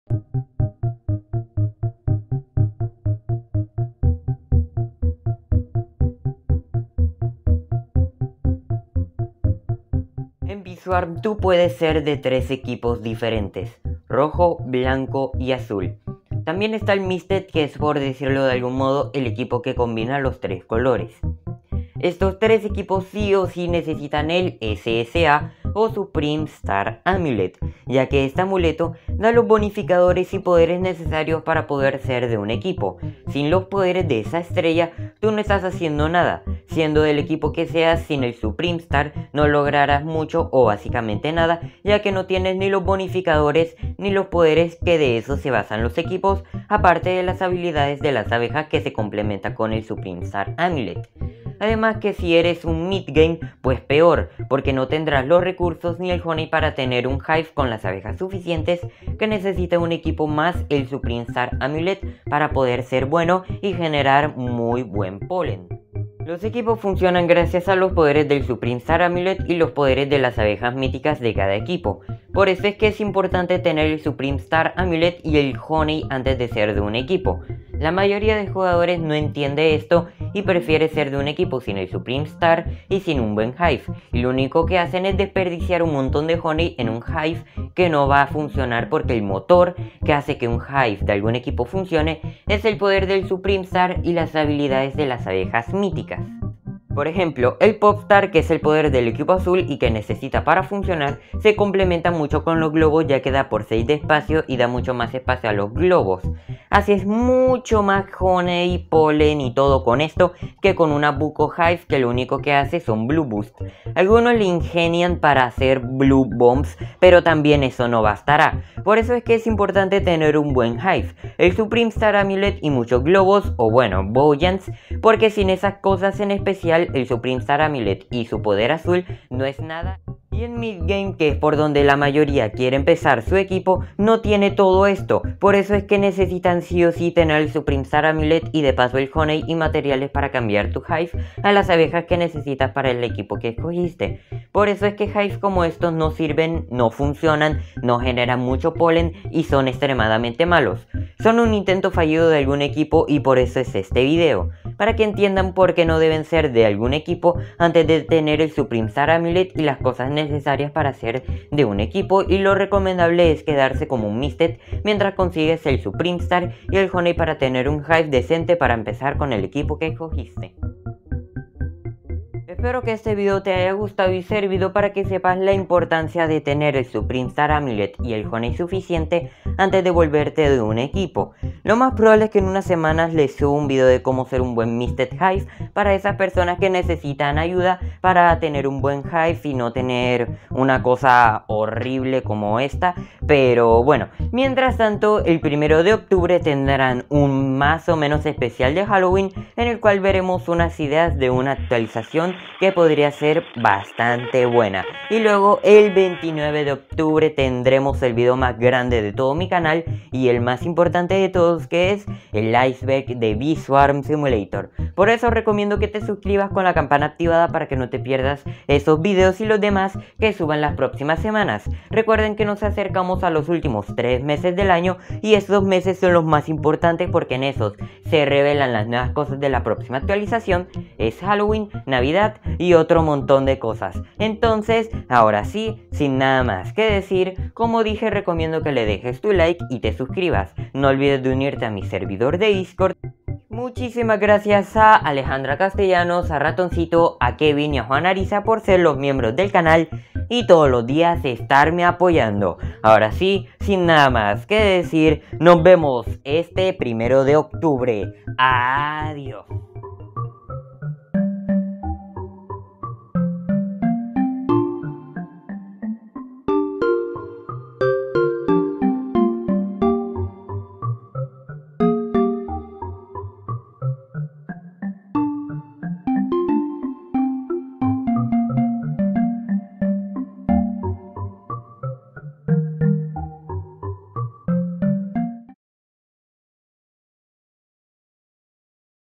En Bee-Swarm tú puedes ser de 3 equipos diferentes: rojo, blanco y azul. También está el Misted, que es, por decirlo de algún modo, el equipo que combina los 3 colores. Estos 3 equipos sí o sí necesitan el SSA o Supreme Star Amulet, ya que este amuleto da los bonificadores y poderes necesarios para poder ser de un equipo. Sin los poderes de esa estrella, tú no estás haciendo nada. Siendo del equipo que seas, sin el Supreme Star no lograrás mucho o básicamente nada, ya que no tienes ni los bonificadores ni los poderes que de eso se basan los equipos, aparte de las habilidades de las abejas que se complementan con el Supreme Star Amulet. Además que si eres un mid-game, pues peor, porque no tendrás los recursos ni el honey para tener un hive con las abejas suficientes, que necesita un equipo más el Supreme Star Amulet para poder ser bueno y generar muy buen polen. Los equipos funcionan gracias a los poderes del Supreme Star Amulet y los poderes de las abejas míticas de cada equipo. Por eso es que es importante tener el Supreme Star Amulet y el Honey antes de ser de un equipo. La mayoría de jugadores no entiende esto y prefiere ser de un equipo sin el Supreme Star y sin un buen hive, y lo único que hacen es desperdiciar un montón de honey en un hive que no va a funcionar, porque el motor que hace que un hive de algún equipo funcione es el poder del Supreme Star y las habilidades de las abejas míticas. Por ejemplo, el Popstar, que es el poder del equipo azul y que necesita para funcionar, se complementa mucho con los globos, ya que da por 6 de espacio y da mucho más espacio a los globos. Haces mucho más honey, polen y todo con esto que con una Buco Hive, que lo único que hace son Blue Boost. Algunos le ingenian para hacer Blue Bombs, pero también eso no bastará. Por eso es que es importante tener un buen hive, el Supreme Star Amulet y muchos globos, o bueno, Bojans, porque sin esas cosas, en especial el Supreme Star Amulet y su poder azul, no es nada. Y en midgame, que es por donde la mayoría quiere empezar su equipo, no tiene todo esto. Por eso es que necesitan sí o sí tener el Supreme Star Amulet y de paso el honey y materiales para cambiar tu hive a las abejas que necesitas para el equipo que escogiste. Por eso es que hives como estos no sirven, no funcionan, no generan mucho polen y son extremadamente malos. Son un intento fallido de algún equipo y por eso es este video, para que entiendan por qué no deben ser de algún equipo antes de tener el Supreme Star Amulet y las cosas necesarias para ser de un equipo, y lo recomendable es quedarse como un Misted mientras consigues el Supreme Star y el Honey para tener un hive decente para empezar con el equipo que escogiste. Espero que este video te haya gustado y servido para que sepas la importancia de tener el Supreme Star Amulet y el honey suficiente antes de volverte de un equipo. Lo más probable es que en unas semanas les suba un video de cómo ser un buen Misted Hive para esas personas que necesitan ayuda para tener un buen hive y no tener una cosa horrible como esta. Pero bueno, mientras tanto, el 1 de octubre tendrán un más o menos especial de Halloween en el cual veremos unas ideas de una actualización que podría ser bastante buena. Y luego el 29 de octubre tendremos el video más grande de todo mi canal y el más importante de todos, que es el iceberg de Bee-Swarm Simulator. Por eso recomiendo que te suscribas con la campana activada para que no te pierdas esos videos y los demás que suban las próximas semanas. Recuerden que nos acercamos a los últimos 3 meses del año y estos meses son los más importantes porque en esos se revelan las nuevas cosas de la próxima actualización. Es Halloween, Navidad y otro montón de cosas. Entonces, ahora sí, sin nada más que decir, como dije, recomiendo que le dejes tu like y te suscribas. No olvides de unirte a mi servidor de Discord. Muchísimas gracias a Alejandra Castellanos, a Ratoncito, a Kevin y a Juan Ariza por ser los miembros del canal y todos los días estarme apoyando. Ahora sí, sin nada más que decir, nos vemos este 1 de octubre. Adiós.